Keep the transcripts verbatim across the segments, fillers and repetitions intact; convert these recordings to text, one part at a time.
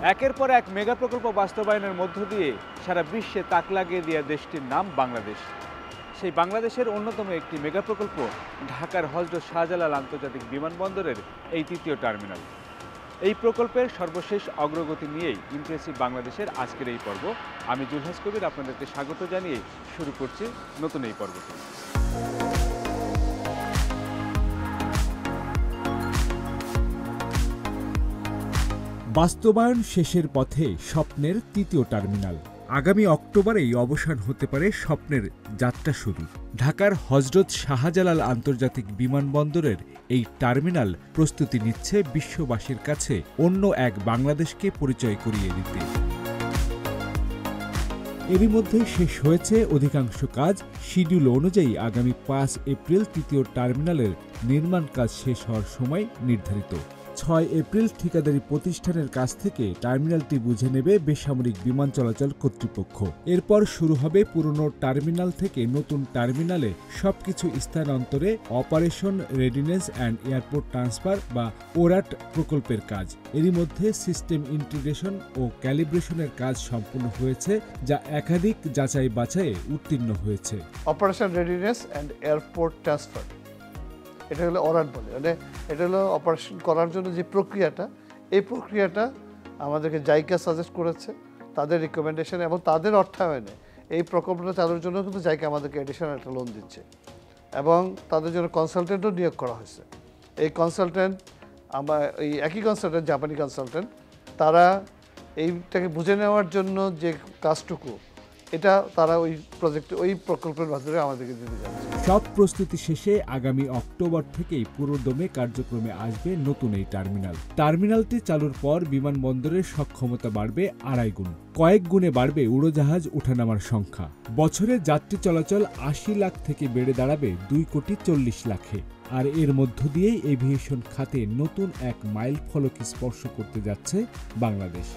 একের পর এক মেগা প্রকল্প বাস্তবায়নের মধ্য দিয়ে সারা বিশ্বে তাক লাগিয়ে দেওয়া দেশটির নাম বাংলাদেশ। সেই বাংলাদেশের অন্যতম একটি মেগা প্রকল্প ঢাকার হযরত শাহজালাল আন্তর্জাতিক বিমানবন্দরের এই তৃতীয় টার্মিনাল। এই প্রকল্পের সর্বশেষ অগ্রগতি নিয়েই ইমপ্রেসিভ বাংলাদেশের আজকের এই পর্ব। আমি জুলহাস কবির আপনাদেরকে স্বাগত জানিয়ে শুরু করছি নতুন এই পর্বটি। বাস্তবায়ন শেষের পথে স্বপ্নের তৃতীয় টার্মিনাল। আগামী অক্টোবরেই অবসান হতে পারে স্বপ্নের যাত্রা শুরু। ঢাকার হযরত শাহজালাল আন্তর্জাতিক বিমানবন্দরের এই টার্মিনাল প্রস্তুতি নিচ্ছে বিশ্ববাসীর কাছে অন্য এক বাংলাদেশকে পরিচয় করিয়ে দিতে। এরই মধ্যে শেষ হয়েছে অধিকাংশ কাজ। শিডিউল অনুযায়ী আগামী পাঁচ এপ্রিল তৃতীয় টার্মিনালের নির্মাণ কাজ শেষ হওয়ার সময় নির্ধারিত। ছয় এপ্রিল ঠিকাদারি প্রতিষ্ঠানের কাছ থেকে টার্মিনালটি বুঝে নেবে বেসামরিক বিমান চলাচল কর্তৃপক্ষ। এরপর শুরু হবে পুরনো টার্মিনাল থেকে নতুন টার্মিনালে সবকিছু স্থানান্তরে operation readiness and airport transfer বা ওরাট প্রকল্পের কাজ। এরই মধ্যে সিস্টেম ইন্টিগ্রেশন ও ক্যালিব্রেশনের কাজ সম্পূর্ণ হয়েছে, যা একাধিক যাচাই বাছাইয়ে উত্তীর্ণ হয়েছে। Operation readiness and airport transfer, এটা হলো ওরাট বলে, মানে এটা হলো অপারেশন করার জন্য যে প্রক্রিয়াটা, এই প্রক্রিয়াটা আমাদেরকে জাইকা সাজেস্ট করেছে তাদের রিকমেন্ডেশন এবং তাদের অর্থায়নে এই প্রকল্পটা চালুর জন্য কিন্তু জাইকা আমাদেরকে এডিশনাল একটা লোন দিচ্ছে এবং তাদের জন্য কনসালটেন্টও নিয়োগ করা হয়েছে। এই কনসালটেন্ট আমার এই একই কনসালটেন্ট, জাপানি কনসালটেন্ট, তারা এইটাকে বুঝে নেওয়ার জন্য যে কাজটুকু, এটা তারা ওই প্রজেক্ট ওই প্রকল্পের মাধ্যমে আমাদেরকে দিতে যাচ্ছে। সব প্রস্তুতি শেষে আগামী অক্টোবর থেকেই পুরোদমে কার্যক্রমে আসবে নতুন এই টার্মিনাল। টার্মিনালটি চালুর পর বিমানবন্দরের সক্ষমতা বাড়বে আড়াই গুণ। কয়েক গুণে বাড়বে উড়োজাহাজ ওঠানামার সংখ্যা। বছরে যাত্রী চলাচল আশি লাখ থেকে বেড়ে দাঁড়াবে দুই কোটি চল্লিশ লাখে। আর এর মধ্য দিয়েই এভিয়েশন খাতে নতুন এক মাইল ফলক স্পর্শ করতে যাচ্ছে বাংলাদেশ।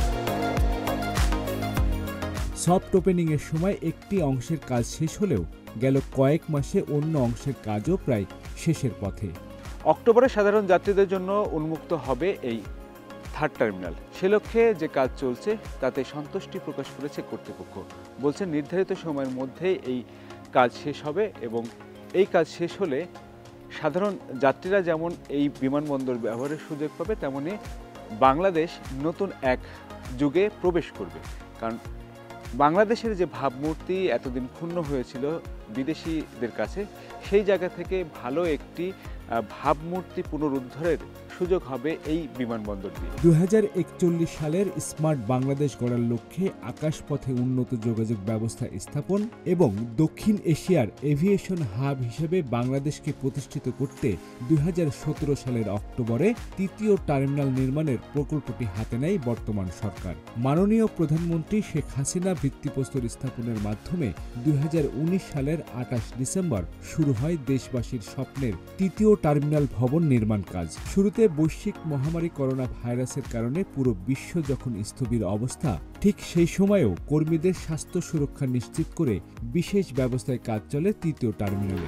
সফট ওপেনিংয়ের সময় একটি অংশের কাজ শেষ হলেও গেল কয়েক মাসে অন্য অংশের কাজও প্রায় শেষের পথে। অক্টোবরে সাধারণ যাত্রীদের জন্য উন্মুক্ত হবে এই থার্ড টার্মিনাল। সে লক্ষ্যে যে কাজ চলছে তাতে সন্তুষ্টি প্রকাশ করেছে কর্তৃপক্ষ। বলছে নির্ধারিত সময়ের মধ্যে এই কাজ শেষ হবে এবং এই কাজ শেষ হলে সাধারণ যাত্রীরা যেমন এই বিমানবন্দর ব্যবহারের সুযোগ পাবে, তেমনি বাংলাদেশ নতুন এক যুগে প্রবেশ করবে। কারণ বাংলাদেশের যে ভাবমূর্তি এতদিন ক্ষুণ্ণ হয়েছিল বিদেশিদের কাছে, সেই জায়গা থেকে ভালো একটি ভাবমূর্তি পুনরুদ্ধারের সুযোগ হবে এই বিমানবন্দর দিয়ে। দুই হাজার একচল্লিশ সালের স্মার্ট বাংলাদেশ গড়ার লক্ষ্যে আকাশপথে উন্নত যোগাযোগ ব্যবস্থা স্থাপন এবং দক্ষিণ এশিয়ার এভিয়েশন হাব হিসেবে বাংলাদেশকে প্রতিষ্ঠিত করতে দুই হাজার সতেরো সালের অক্টোবরে তৃতীয় টার্মিনাল নির্মাণের প্রকল্পটি হাতে নেয় বর্তমান সরকার। মাননীয় প্রধানমন্ত্রী শেখ হাসিনা ভিত্তিপ্রস্তর স্থাপনের মাধ্যমে দুই হাজার উনিশ সালের আঠাশ ডিসেম্বর শুরু হয় দেশবাসীর স্বপ্নের তৃতীয় টার্মিনাল ভবন নির্মাণ কাজ। শুরুতে বৈশ্বিক মহামারী করোনা ভাইরাসের কারণে পুরো বিশ্ব যখন স্থবির অবস্থা, ঠিক সেই সময়েও কর্মীদের স্বাস্থ্য সুরক্ষা নিশ্চিত করে বিশেষ ব্যবস্থায় কাজ চলে তৃতীয় টার্মিনালে।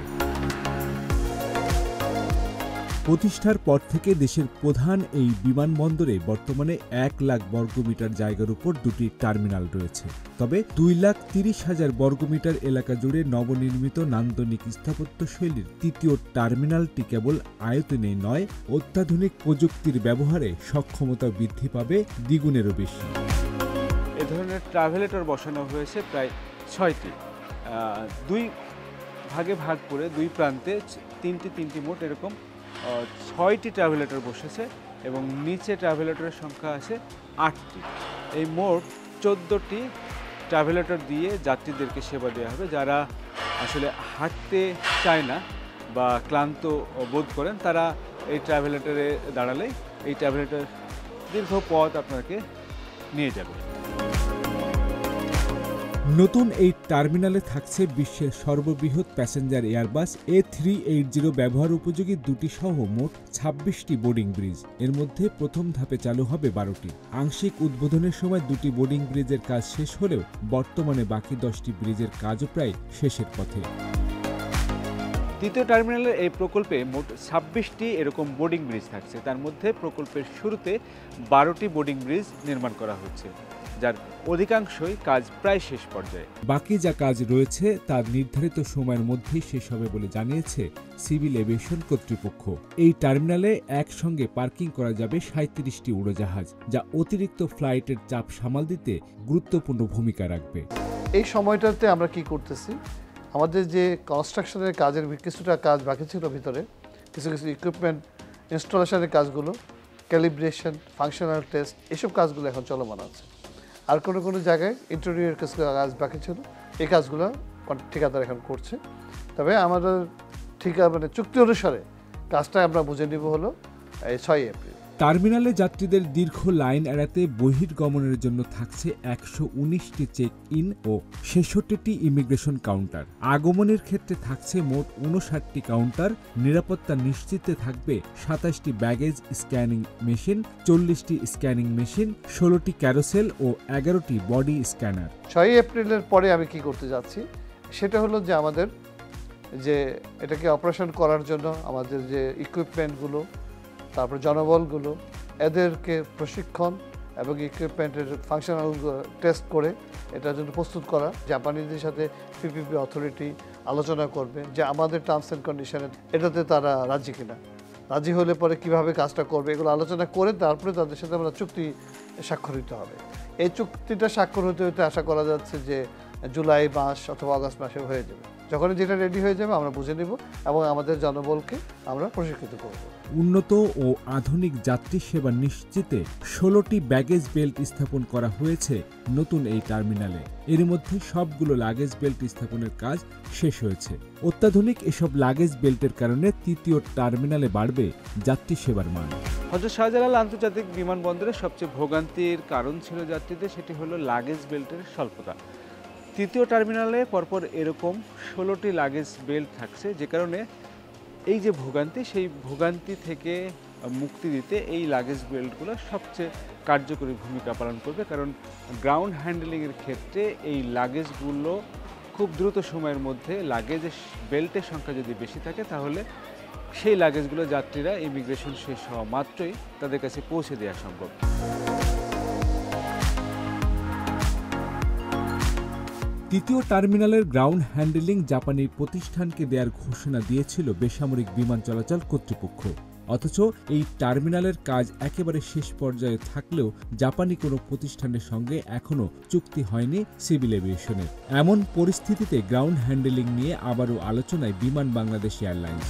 প্রতিষ্ঠার পর থেকে দেশের প্রধান এই বিমানবন্দরে বর্তমানে এক লাখ বর্গমিটার জায়গার উপর দুটি টার্মিনাল রয়েছে। তবে দুই লাখ তিরিশ হাজার বর্গমিটার এলাকা জুড়ে নবনির্মিত নান্দনিক স্থাপত্যশৈলীর তৃতীয় টার্মিনালটি কেবল আয়তনে নয়, অত্যাধুনিক প্রযুক্তির ব্যবহারে সক্ষমতা বৃদ্ধি পাবে দ্বিগুণেরও বেশি। এ ধরনের ট্রাভেলেটর বসানো হয়েছে প্রায় ছয়টি, দুই ভাগে ভাগ করে দুই প্রান্তে তিনটি তিনটি মোট এরকম ছয়টি ট্রাভেলেটর বসেছে এবং নিচে ট্রাভেলেটরের সংখ্যা আছে আটটি। এই মোট চোদ্দোটি ট্রাভেলেটর দিয়ে যাত্রীদেরকে সেবা দেওয়া হবে। যারা আসলে হাঁটতে চায় না বা ক্লান্ত বোধ করেন, তারা এই ট্রাভেলেটরে দাঁড়ালে এই ট্রাভেলেটর দীর্ঘ পথ আপনাকে নিয়ে যাবে। নতুন এই টার্মিনালে থাকছে বিশ্বের সর্ববৃহৎ passenger Airbus A three eight zero ব্যবহার উপযোগী দুটি সহ মোট ছাব্বিশটি বোর্ডিং ব্রিজ। এর মধ্যে প্রথম ধাপে চালু হবে বারোটি। আংশিক উদ্বোধনের সময় দুটি বোর্ডিং ব্রিজের কাজ শেষ হলেও বর্তমানে বাকি দশটি ব্রিজের কাজও প্রায় শেষের পথে। তৃতীয় টার্মিনালের এই প্রকল্পে মোট ছাব্বিশটি এরকম বোর্ডিং ব্রিজ থাকছে। তার মধ্যে প্রকল্পের শুরুতে বারোটি বোর্ডিং ব্রিজ নির্মাণ করা হচ্ছে, যার অধিকাংশই কাজ প্রায় শেষ পর্যায়ে। বাকি যা কাজ রয়েছে তা নির্ধারিত সময়ের মধ্যেই শেষ হবে বলে জানিয়েছে সিভিল এভিয়েশন কর্তৃপক্ষ। এই টার্মিনালে একসঙ্গে পার্কিং করা যাবে সাঁইত্রিশটি উড়োজাহাজ, যা অতিরিক্ত ফ্লাইটের চাপ সামাল দিতে গুরুত্বপূর্ণ ভূমিকা রাখবে। এই সময়টাতে আমরা কি করতেছি, আমাদের যে কনস্ট্রাকশনের কাজের কিছুটা কাজ বাকি ছিল ভিতরে, কিছু কিছু ইকুইপমেন্ট ইনস্টলেশনের কাজগুলো, ক্যালিব্রেশন, ফাংশনাল টেস্ট, এসব কাজগুলো এখন চলমান আছে। আর কোনো কোনো জায়গায় ইন্টেরিয়র কিছু কাজ বাকি ছিল, এই কাজগুলো ঠিকাদার এখন করছে। তবে আমাদের ঠিকা মানে চুক্তি অনুসারে কাজটা আমরা বুঝে নিব হলো এই ছয় এপ্রিল। টার্মিনালে যাত্রীদের দীর্ঘ লাইন এড়াতে বহির্গমনের জন্য থাকছে একশো উনিশটি চেক ইন ও ছেষট্টিটি ইমিগ্রেশন কাউন্টার। আগমনের ক্ষেত্রে থাকছে মোট উনষাটটি কাউন্টার। নিরাপত্তা নিশ্চিতে থাকবে সাতাশটি ব্যাগেজ স্ক্যানিং মেশিন, চল্লিশটি স্ক্যানিং মেশিন, ষোলোটি ক্যারোসেল ও এগারোটি বডি স্ক্যানার। ছয় এপ্রিলের পরে আমি কি করতে যাচ্ছি সেটা হলো যে আমাদের যে এটাকে অপারেশন করার জন্য আমাদের যে ইকুইপমেন্টগুলো, তারপর জনবলগুলো, এদেরকে প্রশিক্ষণ এবং ইকুইপমেন্টের ফাংশনাল টেস্ট করে এটার জন্য প্রস্তুত করা। জাপানিদের সাথে পিপিপি অথরিটি আলোচনা করবে যে আমাদের টার্মস অ্যান্ড কন্ডিশনে এটাতে তারা রাজি কিনা, রাজি হলে পরে কিভাবে কাজটা করবে, এগুলো আলোচনা করে তারপরে তাদের সাথে আমরা চুক্তি স্বাক্ষরিত হবে। এই চুক্তিটা স্বাক্ষর হতে হতে আশা করা যাচ্ছে যে জুলাই মাস অথবা আগস্ট মাসে হয়ে যাবে। যখন যেটা রেডি হয়ে যাবে আমরা বুঝে নিব এবং আমাদের জনবলকে আমরা প্রশিক্ষিত করব। উন্নত ও আধুনিক যাত্রী সেবা নিশ্চিতে ষোলোটি ব্যাগেজ বেল্ট স্থাপন করা হয়েছে নতুন এই টার্মিনালে। এর মধ্যে সবগুলো লাগেজ বেল্ট স্থাপনের কাজ শেষ হয়েছে। অত্যাধুনিক এসব লাগেজ বেল্টের কারণে তৃতীয় টার্মিনালে বাড়বে যাত্রী সেবার মান। হযরত শাহজালাল আন্তর্জাতিক বিমানবন্দরে সবচেয়ে ভোগান্তির কারণ ছিল যাত্রীদের, সেটি হলো লাগেজ বেল্টের স্বল্পতা। তৃতীয় টার্মিনালে পরপর এরকম ষোলোটি লাগেজ বেল্ট থাকছে, যে কারণে এই যে ভোগান্তি, সেই ভোগান্তি থেকে মুক্তি দিতে এই লাগেজ বেল্টগুলো সবচেয়ে কার্যকরী ভূমিকা পালন করবে। কারণ গ্রাউন্ড হ্যান্ডেলিংয়ের ক্ষেত্রে এই লাগেজগুলো খুব দ্রুত সময়ের মধ্যে, লাগেজের বেল্টের সংখ্যা যদি বেশি থাকে তাহলে সেই লাগেজগুলো যাত্রীরা ইমিগ্রেশন শেষ হওয়া মাত্রই তাদের কাছে পৌঁছে দেওয়া সম্ভব। তৃতীয় টার্মিনালের গ্রাউন্ড হ্যান্ডেলিং জাপানি প্রতিষ্ঠানকে দেওয়ার ঘোষণা দিয়েছিল বেসামরিক বিমান চলাচল কর্তৃপক্ষ। অথচ এই টার্মিনালের কাজ একেবারে শেষ পর্যায়ে থাকলেও জাপানি কোনো প্রতিষ্ঠানের সঙ্গে এখনও চুক্তি হয়নি সিভিল এভিয়েশনের। এমন পরিস্থিতিতে গ্রাউন্ড হ্যান্ডেলিং নিয়ে আবারও আলোচনায় বিমান বাংলাদেশ এয়ারলাইন্স।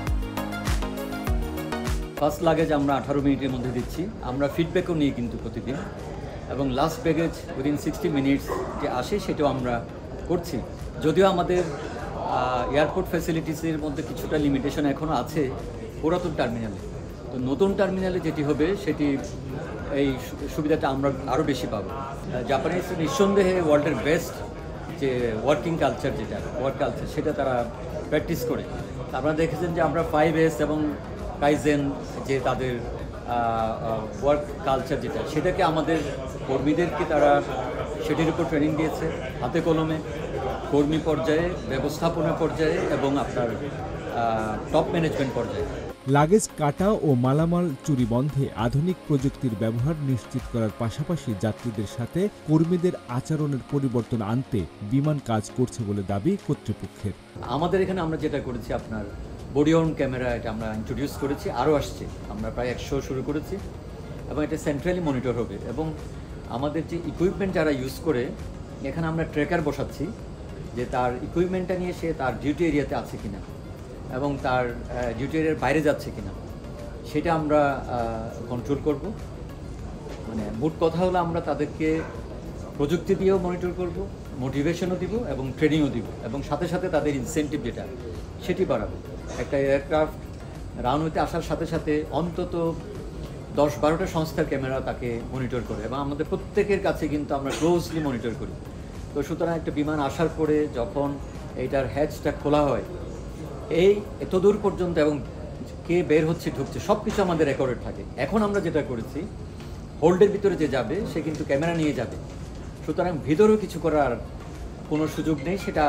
ফার্স্ট লাগেজ আমরা আঠারো মিনিটের মধ্যে দিচ্ছি। আমরা ফিডব্যাকও নিই কিন্তু প্রতিদিন, এবং last baggage within sixty minutes যে আসে সেটাও আমরা করছি। যদিও আমাদের এয়ারপোর্ট ফ্যাসিলিটিসের মধ্যে কিছুটা লিমিটেশন এখনও আছে পুরাতন টার্মিনালে, তো নতুন টার্মিনালে যেটি হবে সেটি এই সুবিধাটা আমরা আরও বেশি পাবো। জাপানিজ নিঃসন্দেহে ওয়ার্ল্ডের বেস্ট যে ওয়ার্কিং কালচার, যেটা ওয়ার্ক কালচার, সেটা তারা প্র্যাকটিস করে। আপনারা দেখেছেন যে আমরা ফাইভ এস এবং কাইজেন যে তাদের ওয়ার্ক কালচার যেটা, সেটাকে আমাদের কর্মীদেরকে তারা সেটির উপর ট্রেনিং দিয়েছে হাতে কলমে, কর্মী পর্যায়ে, ব্যবস্থাপনা পর্যায়ে এবং আপনার টপ ম্যানেজমেন্ট পর্যায়ে। লাগেজ কাটা ও মালামাল চুরি বন্ধে আধুনিক প্রযুক্তির ব্যবহার নিশ্চিত করার পাশাপাশি যাত্রীদের সাথে কর্মীদের আচরণের পরিবর্তন আনতে বিমান কাজ করছে বলে দাবি কর্তৃপক্ষের। আমাদের এখানে আমরা যেটা করেছি, আপনার বডি অন ক্যামেরা এটা আমরা ইন্ট্রোডিউস করেছি, আরও আসছে। আমরা প্রায় একশো শুরু করেছি এবং এটা সেন্ট্রালি মনিটর হবে। এবং আমাদের যে ইকুইপমেন্ট যারা ইউজ করে, এখানে আমরা ট্র্যাকার বসাচ্ছি যে তার ইকুইপমেন্টটা নিয়ে সে তার ডিউটি এরিয়াতে আছে কিনা এবং তার ডিউটি এরিয়ার বাইরে যাচ্ছে কিনা সেটা আমরা কন্ট্রোল করব। মানে মোট কথা হলো আমরা তাদেরকে প্রযুক্তি দিয়েও মনিটর করব, মোটিভেশনও দিব এবং ট্রেনিংও দিব, এবং সাথে সাথে তাদের ইনসেন্টিভ যেটা সেটি বাড়াবো। একটা এয়ারক্রাফট রানওয়েতে আসার সাথে সাথে অন্তত দশ বারোটা সংস্থার ক্যামেরা তাকে মনিটর করে, এবং আমাদের প্রত্যেকের কাছে কিন্তু আমরা ক্লোজলি মনিটর করি। তো সুতরাং একটা বিমান আসার পরে যখন এইটার হ্যাচটা খোলা হয়, এই এতদূর পর্যন্ত এবং কে বের হচ্ছে ঢুকছে সব কিছু আমাদের রেকর্ডেড থাকে। এখন আমরা যেটা করেছি, হোল্ডের ভিতরে যে যাবে সে কিন্তু ক্যামেরা নিয়ে যাবে, সুতরাং ভিতরেও কিছু করার কোনো সুযোগ নেই, সেটা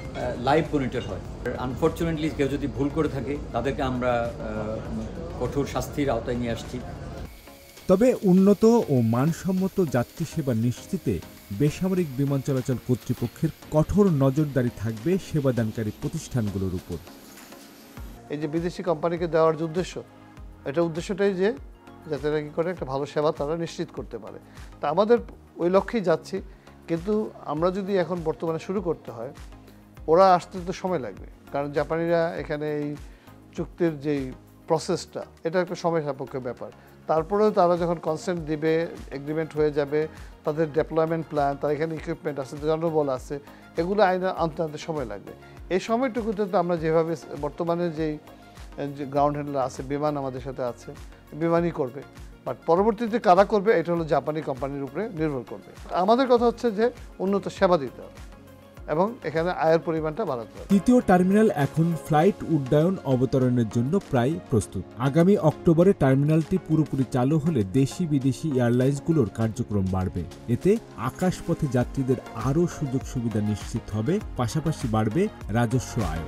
লাইভ মনিটর হয়। আনফর্চুনেটলি কেউ যদি ভুল করে থাকে তাদেরকে আমরা কঠোর শাস্তির আওতায় নিয়ে আসছি। তবে উন্নত ও মানসম্মত যাত্রী সেবা নিশ্চিতে বেসামরিক বিমান চলাচল কর্তৃপক্ষের কঠোর নজরদারি থাকবে সেবাদানকারী প্রতিষ্ঠানগুলোর উপর। এই যে বিদেশি কোম্পানিকে দেওয়ার যে উদ্দেশ্য, এটা উদ্দেশ্যটাই যে যাতে নাকি করে একটা ভালো সেবা তারা নিশ্চিত করতে পারে। তা আমাদের ওই লক্ষ্যেই যাচ্ছি, কিন্তু আমরা যদি এখন বর্তমানে শুরু করতে হয়, ওরা আসতে তো সময় লাগবে, কারণ জাপানিরা এখানে এই চুক্তির যেই প্রসেসটা এটা একটা সময় সাপেক্ষ ব্যাপার। তারপরেও তারা যখন কনসেন্ট দিবে, এগ্রিমেন্ট হয়ে যাবে, তাদের ডেপ্লয়মেন্ট প্ল্যান, তার এখানে ইকুইপমেন্ট আছে, জনবল আছে, এগুলো আইনে আনতে আনতে সময় লাগবে। এই সময়টুকুতে তো আমরা যেভাবে বর্তমানে যেই যে গ্রাউন্ড হ্যান্ডলার আছে, বিমান আমাদের সাথে আছে, বিমানই করবে, বাট পরবর্তীতে কারা করবে এটা হলো জাপানি কোম্পানির উপরে নির্ভর করবে। আমাদের কথা হচ্ছে যে উন্নত সেবা দিতে হবে এবং এখানে আয়ের পরিমাণটা বাড়াতে হবে। তৃতীয় টার্মিনাল এখন ফ্লাইট উড্ডয়ন অবতরণের জন্য প্রায় প্রস্তুত। আগামী অক্টোবরে টার্মিনালটি পুরোপুরি চালু হলে দেশি বিদেশি এয়ারলাইন্সগুলোর কার্যক্রম বাড়বে। এতে আকাশপথে যাত্রীদের আরও সুযোগ সুবিধা নিশ্চিত হবে, পাশাপাশি বাড়বে রাজস্ব আয়।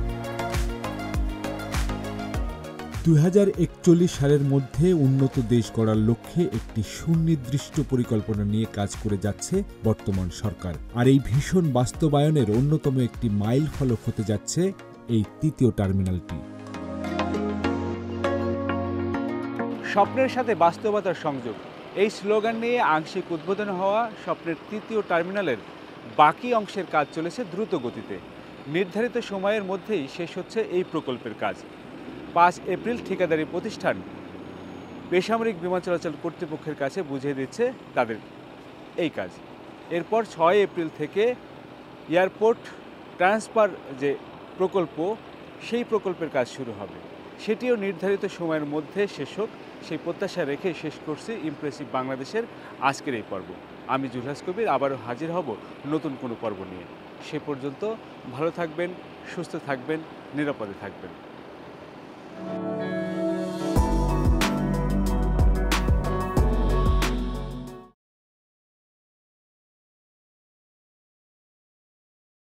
দুই হাজার একচল্লিশ সালের মধ্যে উন্নত দেশ গড়ার লক্ষ্যে একটি সুনির্দিষ্ট পরিকল্পনা নিয়ে কাজ করে যাচ্ছে বর্তমান সরকার। আর এই ভীষণ বাস্তবায়নের অন্যতম একটি মাইল ফলক হতে যাচ্ছে এই তৃতীয় টার্মিনালটি। স্বপ্নের সাথে বাস্তবতার সংযোগ, এই স্লোগান নিয়ে আংশিক উদ্বোধন হওয়া স্বপ্নের তৃতীয় টার্মিনালের বাকি অংশের কাজ চলেছে দ্রুত গতিতে। নির্ধারিত সময়ের মধ্যেই শেষ হচ্ছে এই প্রকল্পের কাজ। পাঁচ এপ্রিল ঠিকাদারি প্রতিষ্ঠান বেসামরিক বিমান চলাচল কর্তৃপক্ষের কাছে বুঝিয়ে দিচ্ছে তাদের এই কাজ। এরপর ছয় এপ্রিল থেকে এয়ারপোর্ট ট্রান্সফার যে প্রকল্প, সেই প্রকল্পের কাজ শুরু হবে। সেটিও নির্ধারিত সময়ের মধ্যে শেষ হোক, সেই প্রত্যাশা রেখে শেষ করছি ইমপ্রেসিভ বাংলাদেশের আজকের এই পর্ব। আমি জুলহাস কবির আবারও হাজির হব নতুন কোনো পর্ব নিয়ে। সে পর্যন্ত ভালো থাকবেন, সুস্থ থাকবেন, নিরাপদে থাকবেন।